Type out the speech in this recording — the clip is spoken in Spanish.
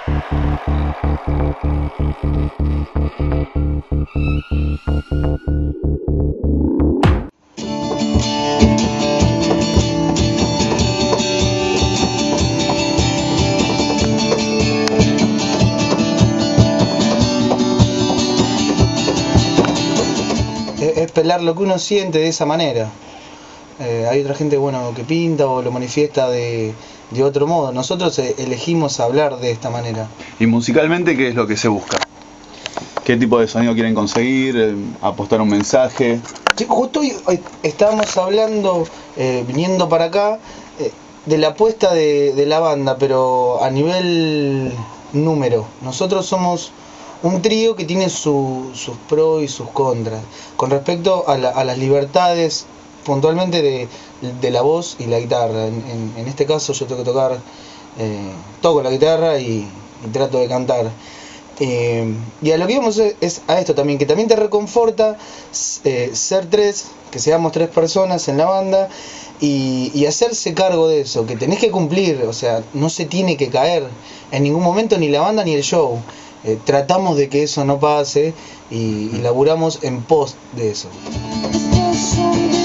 Es pelar lo que uno siente de esa manera. Hay otra gente, bueno, que pinta o lo manifiesta de otro modo. Nosotros elegimos hablar de esta manera. ¿Y musicalmente qué es lo que se busca? ¿Qué tipo de sonido quieren conseguir? ¿Apostar un mensaje? Sí, justo hoy estábamos hablando, viniendo para acá, de la apuesta de la banda, pero a nivel número. Nosotros somos un trío que tiene sus pros y sus contras. Con respecto a las libertades, puntualmente de la voz y la guitarra. En este caso yo tengo que tocar, toco la guitarra y trato de cantar. Y a lo que íbamos es a esto también, que también te reconforta ser tres, que seamos tres personas en la banda y hacerse cargo de eso, que tenés que cumplir, o sea, no se tiene que caer en ningún momento ni la banda ni el show. Tratamos de que eso no pase y laburamos en pos de eso.